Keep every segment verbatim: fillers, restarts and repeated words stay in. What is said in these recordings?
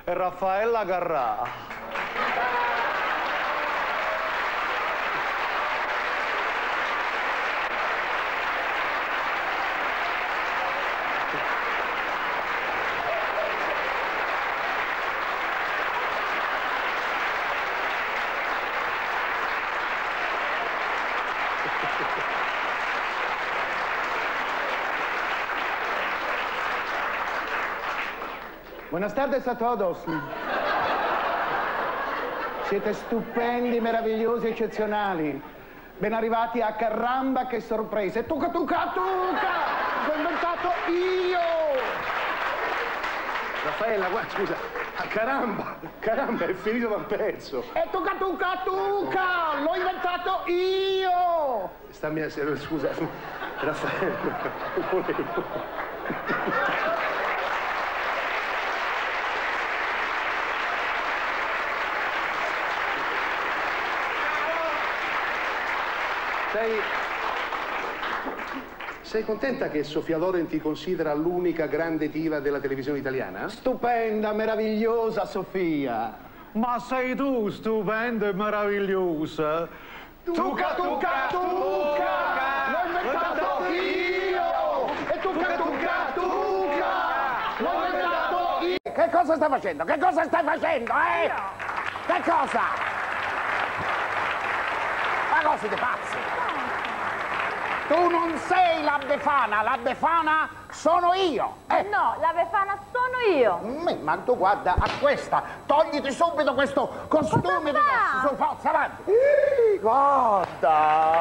e Raffaella Carrà. Buenas tardes a todos. Siete stupendi, meravigliosi, eccezionali. Ben arrivati a Caramba, che sorpresa. Tuca, tuca, tuca! L'ho inventato io! Raffaella, guarda, scusa, caramba, caramba, è finito da un pezzo. E tuca, tuca, tuca! L'ho inventato io! Stammi a... scusa, Raffaella, non volevo. Sei... Sei contenta che Sofia Loren ti considera l'unica grande diva della televisione italiana? Stupenda, meravigliosa Sofia. Ma sei tu stupenda e meravigliosa? Tuca, tuca, tuca! L'ho inventato io! E tuca, tuca, tuca! L'ho inventato io! Che cosa stai facendo? Che cosa stai facendo, eh? Che cosa? Ma cosa siete pazzi? Tu non sei la Befana, la Befana sono io. Eh. No, la Befana sono io. Mm, ma tu guarda a questa, togliti subito questo costume di su, forza, avanti. Ih, guarda.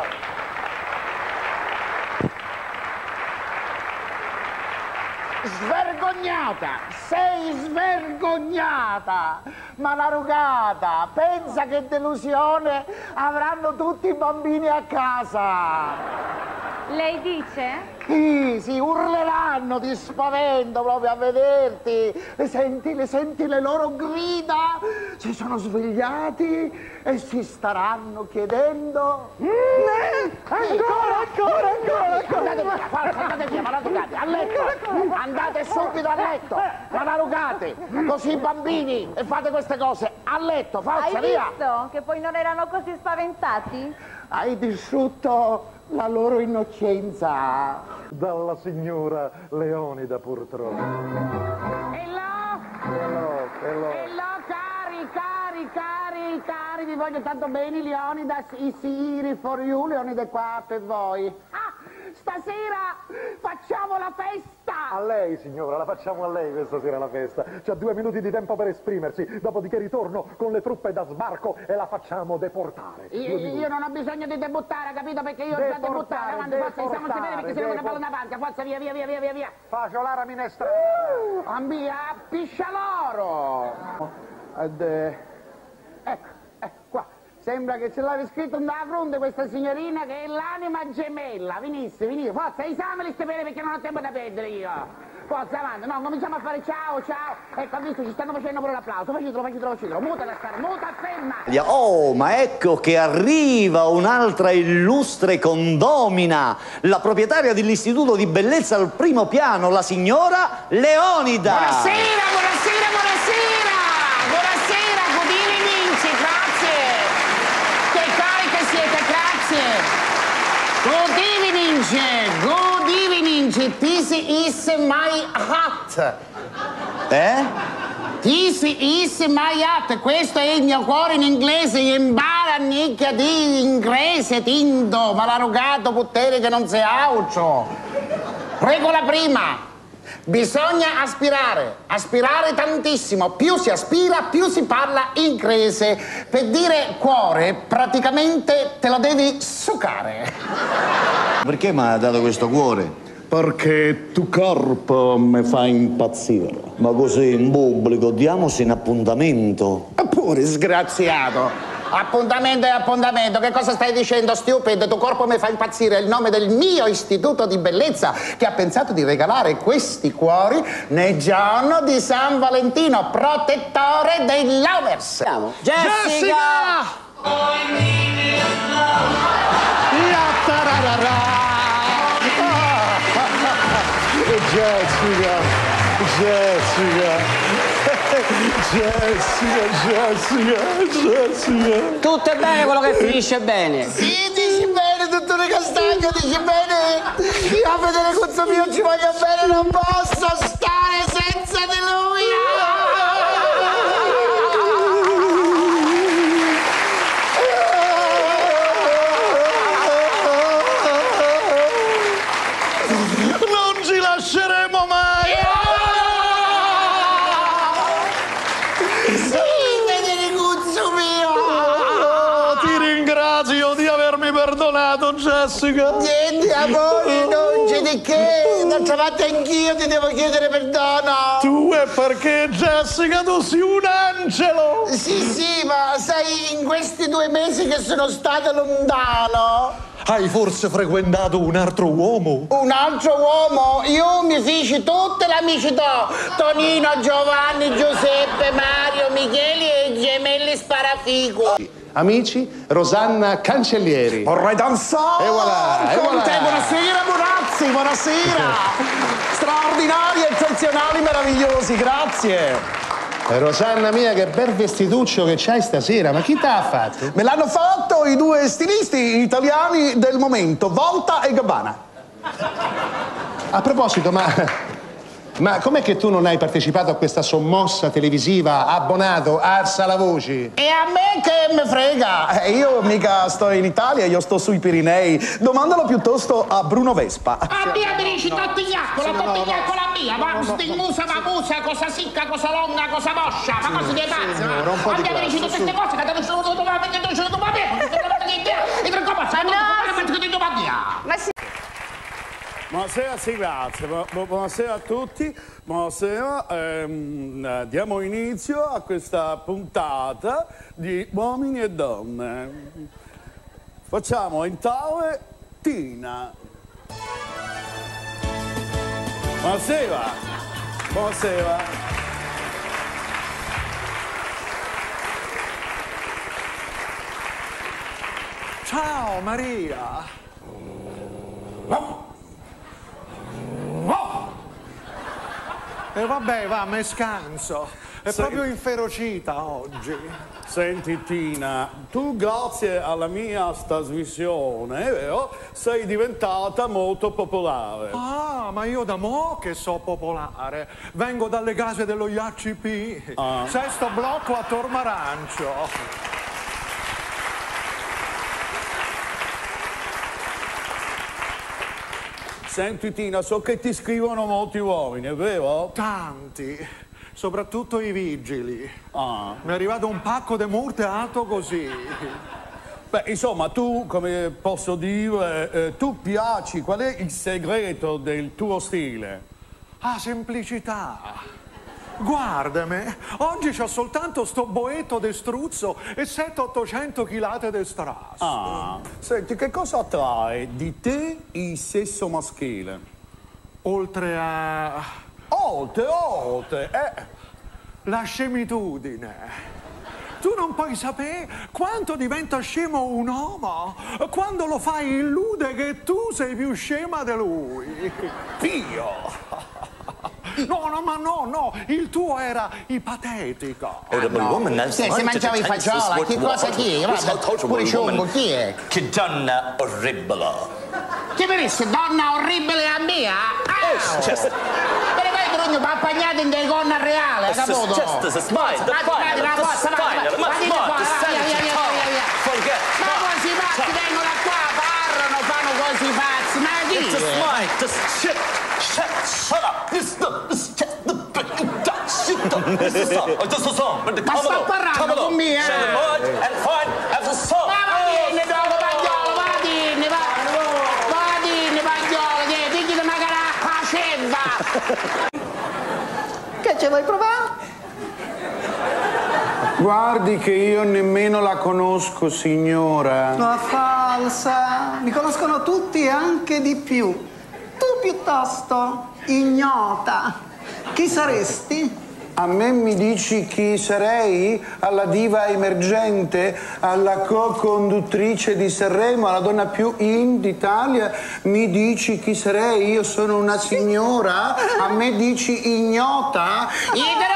Svergognata, sei svergognata, malarugata, pensa che delusione avranno tutti i bambini a casa. Lei dice? Sì, sì, urleranno di spavento proprio a vederti. Le senti, le senti le loro grida? Si sono svegliati e si staranno chiedendo... Mm, eh, ancora, ancora, ancora, ancora. Andate via, forza, andate via, malarugate, a letto. Andate subito a letto, malarugate. Così i bambini e fate queste cose. A letto, forza, Hai via. visto che poi non erano così spaventati? Hai distrutto la loro innocenza. Dalla signora Leonida, purtroppo. Hello? Hello, hello. Hello, cari, cari, cari, cari, vi voglio tanto bene, Leonidas, i siri for you, Leonide qua per voi. Ah, stasera facciamo la festa! A lei, signora, la facciamo a lei questa sera la festa. C'ha due minuti di tempo per esprimersi, dopodiché ritorno con le truppe da sbarco e la facciamo deportare. Io, io non ho bisogno di debuttare, capito? Perché io ho già debuttato, avanti, forza, siamo insieme perché siamo una palla davanti, forza, via, via, via, via, via, via. Faccio l'ara minestrale. Uh, ambia, piscialoro! Ed, eh, ecco, ecco qua. Sembra che ce l'avevi scritto nella fronte questa signorina che è l'anima gemella. Venisse, venisse, forza, esameli ste bene perché non ho tempo da perdere io. Forza, avanti, no, cominciamo a fare ciao, ciao. Ecco, ha visto, ci stanno facendo pure l'applauso. Facitelo, facitelo, facitelo. Muta da stare, muta, ferma. Oh, ma ecco che arriva un'altra illustre condomina, la proprietaria dell'Istituto di Bellezza al primo piano, la signora Leonida. Buonasera, buonasera, buonasera. Buonasera, Godini Vinci, grazie. Che cariche siete, grazie. Godini Vinci, Godini Vinci, this is my hat. Eh? This is my hat, questo è il mio cuore in inglese, impara nicchia di inglese, tinto, malarugato, puttane che non sei aucio. Regola prima. Bisogna aspirare, aspirare tantissimo. Più si aspira, più si parla inglese. Per dire cuore, praticamente te lo devi sucare. Perché mi ha dato questo cuore? Perché tu corpo mi fa impazzire. Ma così in pubblico, diamoci un appuntamento. Pure sgraziato. Appuntamento e appuntamento, che cosa stai dicendo, stupido? Tuo corpo mi fa impazzire, è il nome del mio istituto di bellezza che ha pensato di regalare questi cuori nel giorno di San Valentino, protettore dei lovers. Jessica! Jessica! La tararara! Jessica, Jessica, Jessica, Jessica, Jessica. Tutto è bene quello che finisce bene. Sì, dici bene, dottore Castagno, dici bene. Io a vedere Cuzzo mio ci voglio bene, non posso stare senza di lui. Non ci lasceremo mai. Perdonato, Jessica. Niente, amore, non c'è di che. D'altra parte anch'io ti devo chiedere perdono. Tu è perché, Jessica, tu sei un angelo. Sì, sì, ma sai, in questi due mesi che sono stata lontano... Hai forse frequentato un altro uomo? Un altro uomo? Io mi feci tutte le amicità. Tonino, Giovanni, Giuseppe, Mario, Micheli e i gemelli Sparafico. Amici, Rosanna Cancellieri. Vorrei danzare! E voilà, e con voilà. te, buonasera, Bonazzi, buonasera! Straordinari, eccezionali, meravigliosi, grazie! Rosanna mia, che bel vestituccio che c'hai stasera, ma chi t'ha fatto? Me l'hanno fatto i due stilisti italiani del momento, Volta e Gabbana. A proposito, ma... Ma com'è che tu non hai partecipato a questa sommossa televisiva, abbonato, alza la voce? E a me che me frega? Eh, io mica sto in Italia, io sto sui Pirenei. Domandalo piuttosto a Bruno Vespa. A mia mi dici tottigliacco, la tottigliacco la mia, ma stingusa, mamusa, cosa sicca, cosa longa, cosa moscia, ma cosa di pazzo? A mia mi dici tutte queste cose che te ne sono dovuto fare, perché te ne sono dovuto fare, perché te ne sono dovuto fare, e tre cose, sai, ma ti devo fare. Buonasera, sì, grazie. Bu- bu- buonasera a tutti. Buonasera. Ehm, diamo inizio a questa puntata di Uomini e Donne. Facciamo entrare Tina. Buonasera. Buonasera. Ciao Maria. E vabbè, va, me scanso. È Sì. proprio inferocita oggi. Senti Tina, tu grazie alla mia trasmissione, è vero, sei diventata molto popolare. Ah, ma io da mo' che so popolare. Vengo dalle case dello I A C P. Ah. Sesto blocco a Tormarancio. Senti Tina, so che ti scrivono molti uomini, è vero? Tanti, soprattutto i vigili. Ah. Mi è arrivato un pacco di multe alto così. Beh, insomma, tu, come posso dire, eh, tu piaci, qual è il segreto del tuo stile? Ah, semplicità. Guardami, oggi c'ho soltanto sto boetto de struzzo e settecento ottocento chilate de strass. Ah, senti, che cosa attrae di te il sesso maschile? Oltre a... Oltre, oltre, eh. la scemitudine. Tu non puoi sapere quanto diventa scemo un uomo quando lo fai illude che tu sei più scema di lui. Pio! No, no, ma no, no, il tuo era ipatetico. Sì, se mangiava i fagioli, che cosa chi è? Guarda, pure ciombo, chi è? Che donna orribile. Che mi disse, donna orribile a mia? Ah! Per vai Brugno, ma appagnate in delle gonna reale, caputo? Just as a smile, the final, the final, much more, the sanity, forget. Ma quasi pazzi vengono qua, parlano, fanno quasi pazzi, ma chi It's a smile, just shit, shut, shut up, this the, this the, the, shit, this is the song, this is the song, but the Ma sta parlando con me, eh? Shut the mud and find as a song. Ma va dinne, dopo Pagliolo, va dinne, va, va dinne, Pagliolo, digli di magari a ceva. Che ce vuoi provare? Guardi che io nemmeno la conosco, signora. No, falsa. Mi conoscono tutti e anche di più. Tu piuttosto, ignota. Chi saresti? A me mi dici chi sarei? Alla diva emergente, alla co-conduttrice di Sanremo, alla donna più in d'Italia? Mi dici chi sarei? Io sono una signora? A me dici ignota? Idra!